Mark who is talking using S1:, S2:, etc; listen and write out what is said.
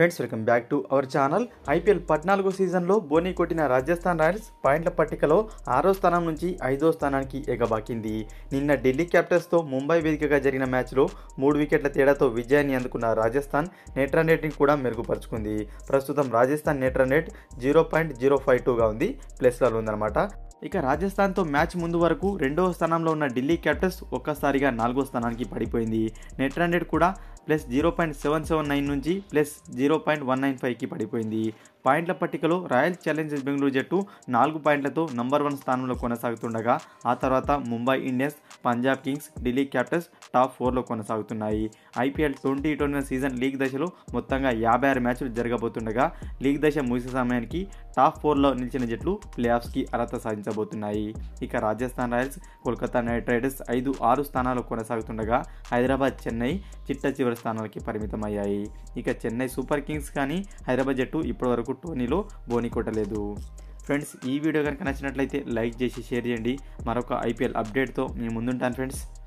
S1: Friends welcome back to our channel. IPL 14వ సీజన్లో బోనీ కొట్టిన రాజస్థాన్ రాయల్స్ పాయింట్ల పట్టికలో 6వ స్థానం నుంచి 5వ స్థానానికి ఎగబాకింది. నిన్న ఢిల్లీ క్యాపిటల్స్తో ముంబై వేదికగా జరిగిన మ్యాచ్లో 3 వికెట్ల తేడాతో విజయాన్ని అందుకున్న రాజస్థాన్ నెట్ రన్ రేటింగ్ కూడా మెరుగుపరుచుకుంది. ప్రస్తుతం రాజస్థాన్ నెట్ రన్ రేట్ 0.052గా ఉంది, ప్లస్లలో ఉందన్నమాట. ఇక రాజస్థాన్తో మ్యాచ్ ముందు వరకు 2వ స్థానంలో ఉన్న ఢిల్లీ క్యాపిటల్స్ ఒక్కసారిగా 4వ స్థానానికి పడిపోయింది. నెట్ రన్ రేట్ కూడా +0.779 నుంచి +0.195కి పడిపోయింది. పాయింట్ల పట్టికలో రాయల్ ఛాలెంజర్స్ బెంగళూరు జట్టు 4 పాయింట్లతో నంబర్ 1 స్థానంలో కొనసాగుతుండగా ఆ తర్వాత Mumbai Indians, Punjab Kings, Delhi Capitals top 4లో కొనసాగుతున్నాయి. ఐపీఎల్ 2021 సీజన్ లీగ్ దశలో మొత్తంగా 56 మ్యాచ్లు జరగబోతుండగా లీగ్ దశ ముగిసే సమయానికి టాప్ 4లో నిలిచిన జట్లు ప్లే ఆఫ్స్కి అర్హత సాధించబోతున్నాయి. ఇక Rajasthan Royals, Kolkata Knight Riders 5-6 స్థానాల్లో కొనసాగుతుండగా హైదరాబాద్, చెన్నై చిట్ట చివరి స్థానాలకి పరిమితమయ్యాయి. ఇక చెన్నై సూపర్ కింగ్స్ కానీ హైదరాబాద్ జట్టు ఇప్పటివరకు టోర్నీలో బోని కొట్టలేదు. ఫ్రెండ్స్, ఈ వీడియో కనుక నచ్చినట్లయితే లైక్ చేసి షేర్ చేయండి. మరొక ఐపీఎల్ అప్డేట్తో నేను ముందుంటాను ఫ్రెండ్స్.